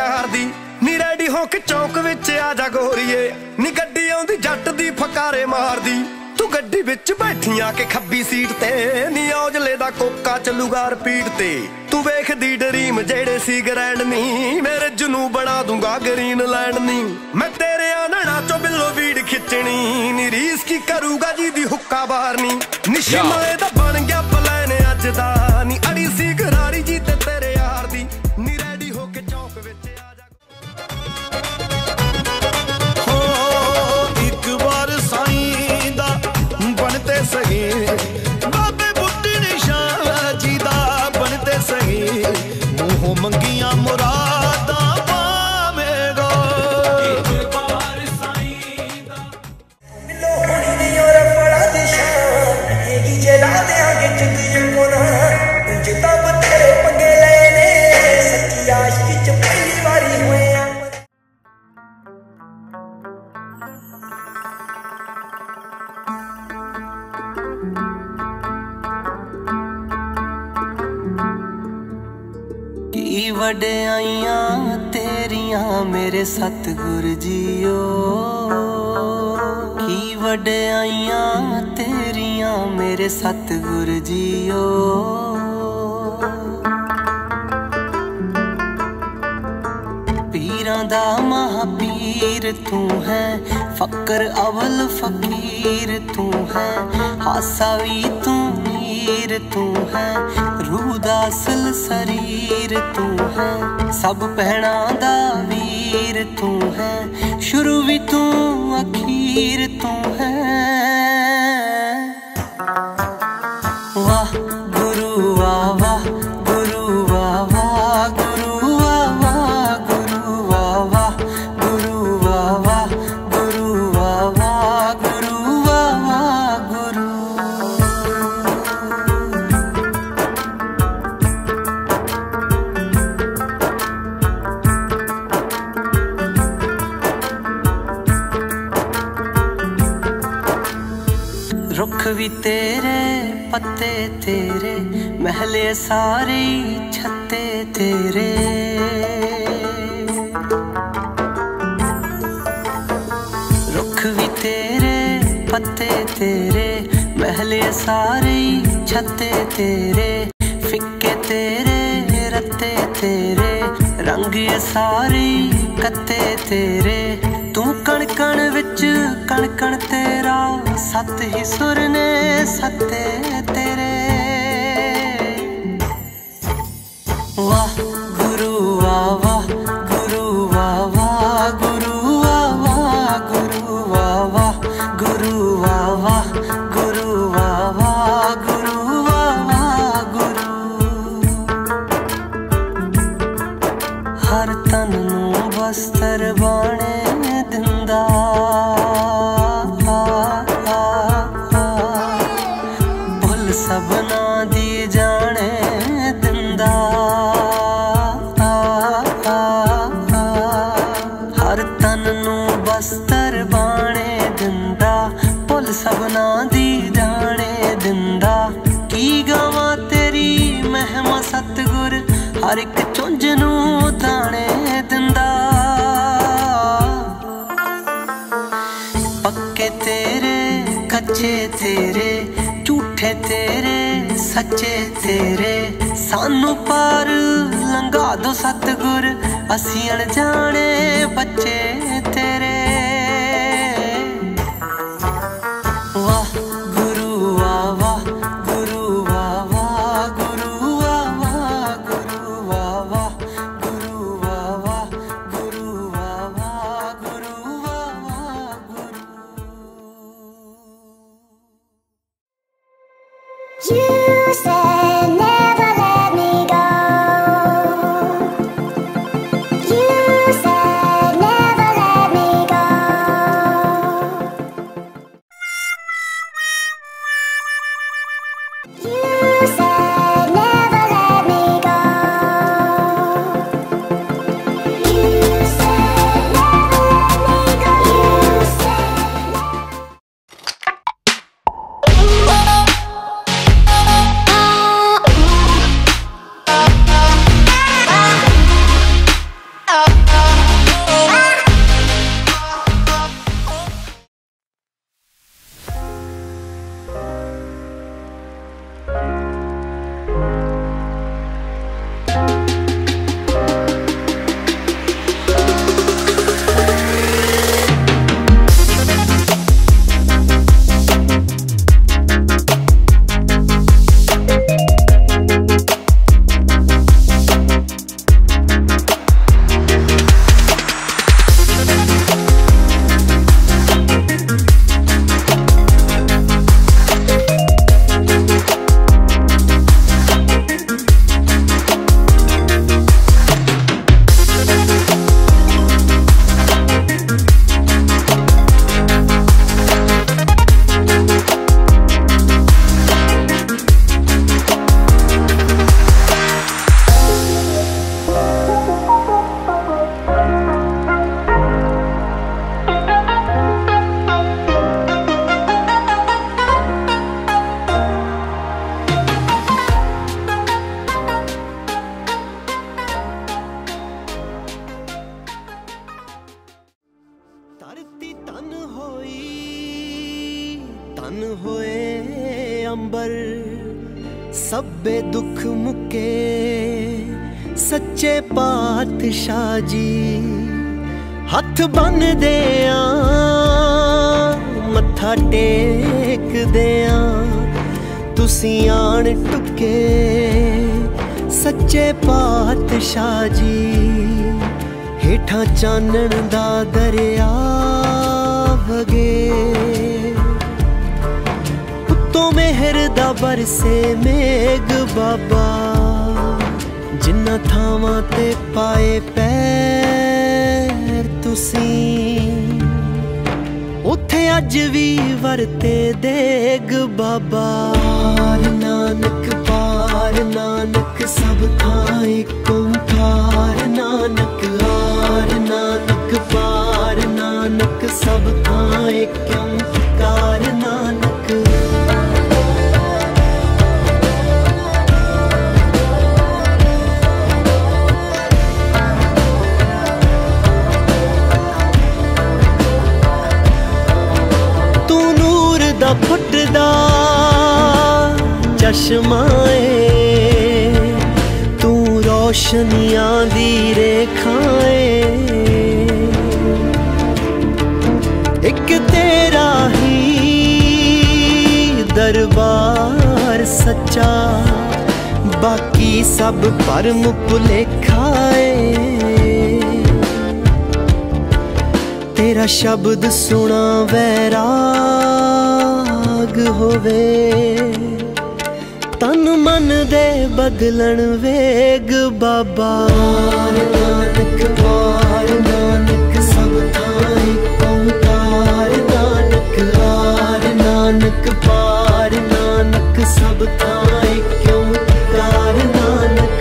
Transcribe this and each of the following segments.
यार दी नी रेडी हो के चौक विच आ जा गोरीए नी गड्डी आउंदी जट दी फकारे मार दी तू गड्डी विच बैठी आके खब्बी सीट ते नी औजले दा कोका चलूगा रिपीट ते तू वेखदी ड्रीम जेड़े सी ग्रैंड नी मेरे जनू बना दूंगा ग्रीन लैंड नी मैं तेरे आना चो बिल्लो वीड खिचनी नी रीस की करूगा जी दी हुक्का बारनी निशिमाए दा बन गया प्लान अज दा नी अड़ी सी घरारी जी ते तेरे यार दी नी रेडी हो के चौक विच आ जा हो एक बार साईं दा बनते सही बाबे बुट्टी निशान जी दा बनते सही मुंहों मंगियां मुरादा पावेगा एक बार साईं दा मिलो होनी दी और बड़ा दिशान ये जला दे आगे जिंदगी को ना जिता तेरे पंगे लेने सच्ची आशिकी च पहली बारी हुए की वड्याइयां तेरियां मेरे सतगुर जीओ की वड्याइयां तेरियां मेरे सतगुर जीओ पीरां दा महापीर तू है फकर अवल फकीर तू है हासा भी तू मीर तू है रूह दा असल शरीर तू है सब भैणां दा वीर तू है शुरू भी तू अखीर तू है वाह गुरु वाह वाह गुरु वाह वाह गुरु वाह वाह गुरु वाह वाह गुरु वाह वाह गुरु वाह वाह गुरु वाह वाह गुरु रुख भी तेरे पत्ते तेरे महले सारे छत्ते तेरे रुख भी तेरे पत्ते तेरे महले सारे छत्ते तेरे फिक्के तेरे रत्ते तेरे रंग सारे कत्ते तेरे तू कण कण विच कण कण तेरा सत ही सुर ने सत्ते तेरे वाह गुरु वाह वाह गुरु वाह वाह गुरु वाह वाह गुरु वाह वाह गुरु वाह वाह गुरु वाह वाह गुरु वाह वाह गुरु हर तन नू बस्तर बाणे दिंदा भुल सबना दी जाने दिंदा हर तन नू बस्तर बाणे दिंदा भुल सबना दी जाने दिंदा की गावां तेरी महिमा सतगुर हर एक चुंझ नू दाने दिंदा पक्के तेरे कच्चे तेरे झूठे तेरे सच्चे तेरे सानू पार लंघा दो सतगुर असी अनजाने बच्चे तेरे वाह गुरु वाह वाह गुरु वाह वाह गुरु वाह वाह गुरु वाह वाह गुरु वाह वाह गुरु वाह वाह गुरु वाह वाह गुरु You said never let me go. You said never let धन होए अंबर सब्बे दुख मुके सच्चे पातशाह जी हथ बन देया मत्था टेक देया तुसी आन टुके सच्चे पातशाह जी हेठा चानन दा दरिया वगे उत्तों मेहर दा बरसे मेघ बाबा जिन्ना थावां ते पाए पैर तुसी उथे अज भी वरते देग बाबा पार नानक सब थां एक ओंकार नानक आर नानक पार नानक सब थां एक ओंकार नानक तू नूर दा फुटदा चश्माए तू रोशनियां दी रेखाए एक तेरा ही दरबार सच्चा बाकी सब भरम भुलेखाए तेरा शब्द सुना वैराग होवे तन मन दे बदलन वेग बाबा नानक पार नानक सब थां एक ओंकार नानक आर नानक पार नानक सब थां एक ओंकार नानक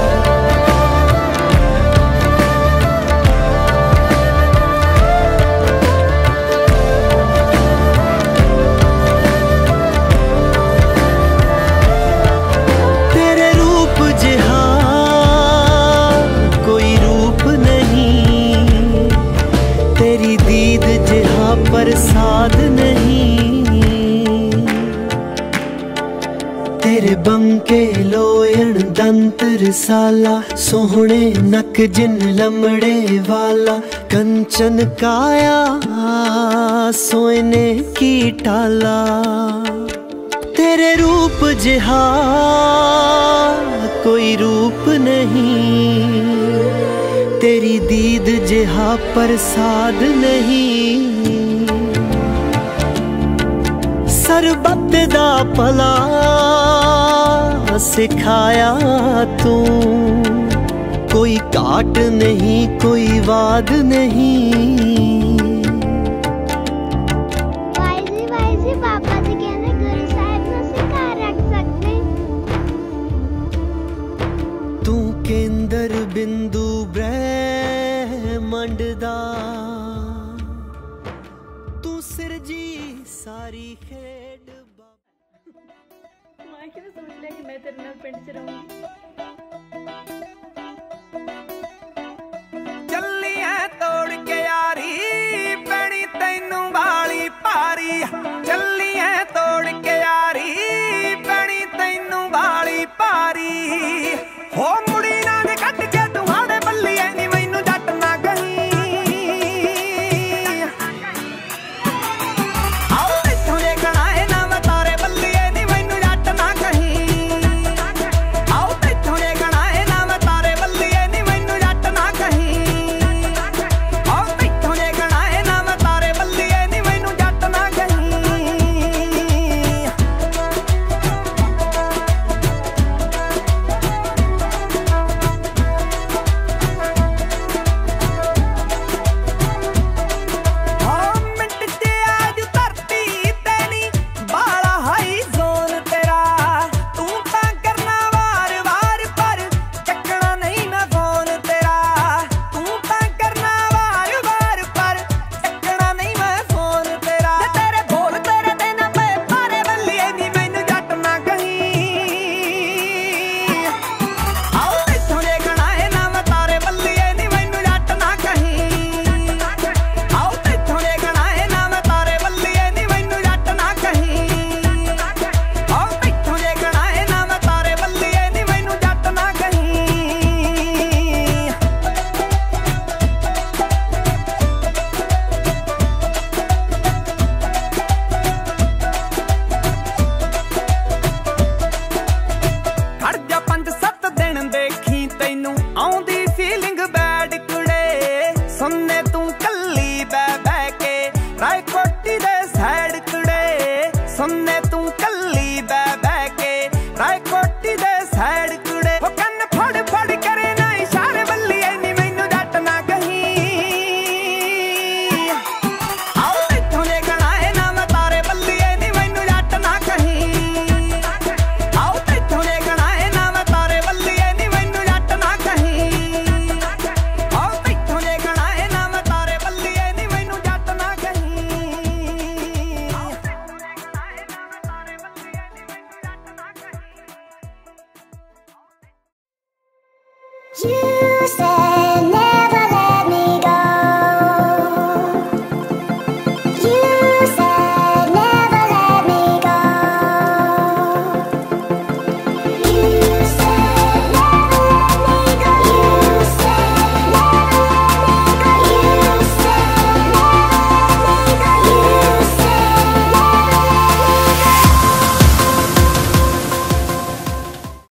प्रसाद नहीं तेरे बंके लोयण दंत रसाला सोहने नक जिन लमड़े वाला कंचन काया सोने की टाला तेरे रूप जिहा कोई रूप नहीं तेरी दीद जिहा प्रसाद नहीं सरबत दा भला सिखाया तू कोई काट नहीं कोई वाद नहीं वाइजी पापा जी कहने गुरु साहब ने सिखा रख सकते तू केंद्र बिंदु ब्रह्मंड दा तू सिरजी सारी खेड मां किवें सोच लिया कि मैं तेरे नाल पिंड च रहूंगी।